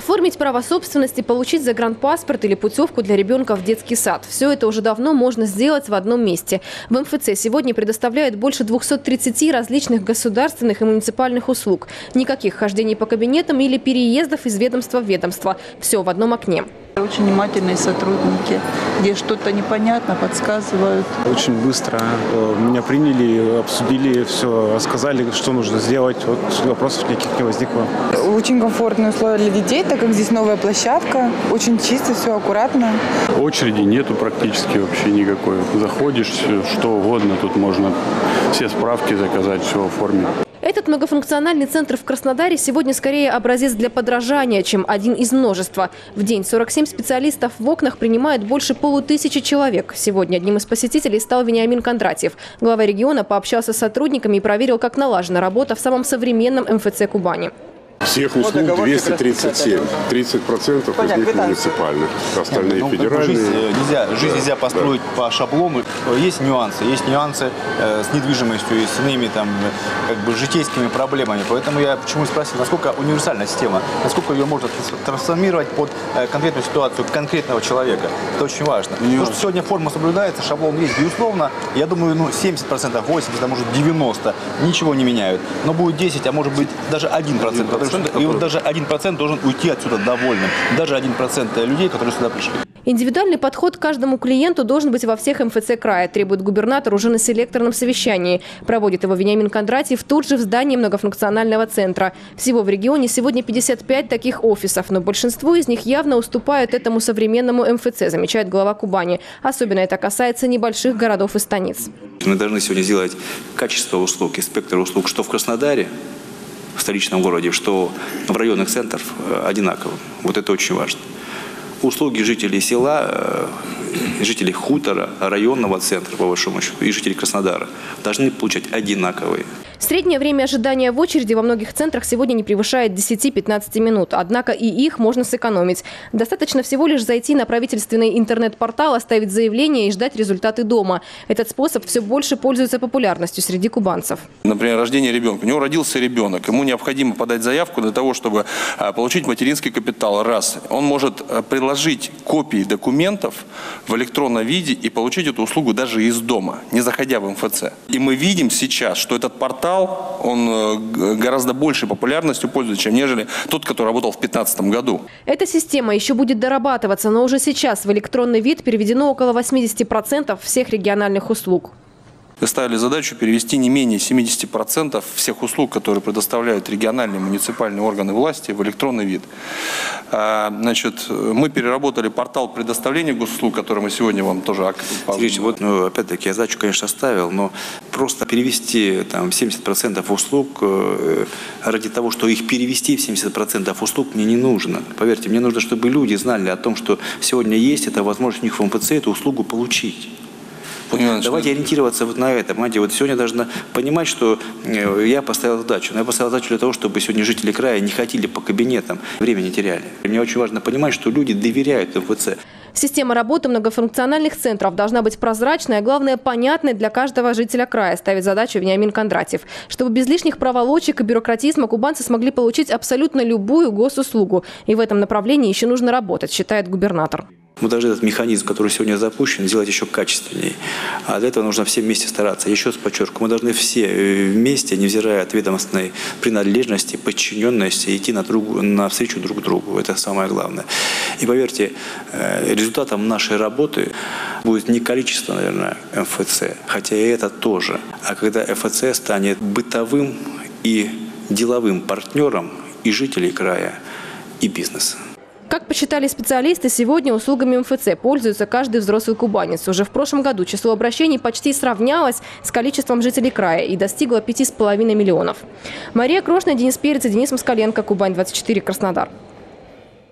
Оформить право собственности, получить загранпаспорт или путевку для ребенка в детский сад. Все это уже давно можно сделать в одном месте. В МФЦ сегодня предоставляют больше 230 различных государственных и муниципальных услуг. Никаких хождений по кабинетам или переездов из ведомства в ведомство. Все в одном окне. Очень внимательные сотрудники. Где что-то непонятно, подсказывают. Очень быстро. Меня приняли, обсудили все, рассказали, что нужно сделать. Вот вопросов никаких не возникло. Очень комфортные условия для детей, так как здесь новая площадка. Очень чисто, все аккуратно. Очереди нету практически вообще никакой. Заходишь, что угодно, тут можно все справки заказать, все оформить. Этот многофункциональный центр в Краснодаре сегодня скорее образец для подражания, чем один из множества. В день 47 специалистов в окнах принимают больше 500 человек. Сегодня одним из посетителей стал Вениамин Кондратьев. Глава региона пообщался с сотрудниками и проверил, как налажена работа в самом современном МФЦ Кубани. Всех услуг 237, 30% из них муниципальных, остальные федеральные. Жизнь нельзя построить по шаблону. Есть нюансы с недвижимостью и с иными житейскими проблемами. Поэтому я почему спросил, насколько универсальная система, насколько ее можно трансформировать под конкретную ситуацию конкретного человека. Это очень важно. Потому что сегодня форма соблюдается, шаблон есть, безусловно. Я думаю, 70%, 80%, а может 90% ничего не меняют. Но будет 10%, а может быть даже 1%. И вот даже 1% должен уйти отсюда довольным. Даже 1% людей, которые сюда пришли. Индивидуальный подход к каждому клиенту должен быть во всех МФЦ края, требует губернатор уже на селекторном совещании. Проводит его Вениамин Кондратьев тут же в здании многофункционального центра. Всего в регионе сегодня 55 таких офисов, но большинство из них явно уступают этому современному МФЦ, замечает глава Кубани. Особенно это касается небольших городов и станиц. Мы должны сегодня сделать качество услуг и спектр услуг, что в Краснодаре, в столичном городе, что в районных центрах одинаково. Вот это очень важно. Услуги жителей села, жителей хутора, районного центра, по большому счету, и жителей Краснодара должны получать одинаковые. Среднее время ожидания в очереди во многих центрах сегодня не превышает 10-15 минут. Однако и их можно сэкономить. Достаточно всего лишь зайти на правительственный интернет-портал, оставить заявление и ждать результаты дома. Этот способ все больше пользуется популярностью среди кубанцев. Например, рождение ребенка. У него родился ребенок. Ему необходимо подать заявку для того, чтобы получить материнский капитал. Раз. Он может приложить копии документов в электронном виде и получить эту услугу даже из дома, не заходя в МФЦ. И мы видим сейчас, что этот портал, он гораздо большей популярностью пользуется, чем нежели тот, который работал в 2015 году. Эта система еще будет дорабатываться, но уже сейчас в электронный вид переведено около 80% всех региональных услуг. Мы ставили задачу перевести не менее 70% всех услуг, которые предоставляют региональные муниципальные органы власти, в электронный вид. Мы переработали портал предоставления госуслуг, который мы сегодня вам тоже... Сергей, опять-таки, я задачу, конечно, ставил, но просто перевести 70% услуг ради того, что их перевести в 70% услуг, мне не нужно. Поверьте, мне нужно, чтобы люди знали о том, что сегодня есть эта возможность у них в МФЦ эту услугу получить. Давайте ориентироваться на это. Понимаете, сегодня должна понимать, что я поставил задачу. Но я поставил задачу для того, чтобы сегодня жители края не ходили по кабинетам, время не теряли. Мне очень важно понимать, что люди доверяют МФЦ. Система работы многофункциональных центров должна быть прозрачной, а главное понятной для каждого жителя края, ставит задачу Вениамин Кондратьев. Чтобы без лишних проволочек и бюрократизма кубанцы смогли получить абсолютно любую госуслугу. И в этом направлении еще нужно работать, считает губернатор. Мы должны этот механизм, который сегодня запущен, сделать еще качественнее. А для этого нужно все вместе стараться. Еще раз подчеркиваю, мы должны все вместе, невзирая от ведомственной принадлежности, подчиненности, идти навстречу друг другу. Это самое главное. И поверьте, результатом нашей работы будет не количество, наверное, МФЦ, хотя и это тоже. А когда МФЦ станет бытовым и деловым партнером и жителей края, и бизнеса. Как посчитали специалисты, сегодня услугами МФЦ пользуется каждый взрослый кубанец. Уже в прошлом году число обращений почти сравнялось с количеством жителей края и достигло 5,5 миллионов. Мария Крошная, Денис Перец и Денис Москаленко. Кубань 24, Краснодар.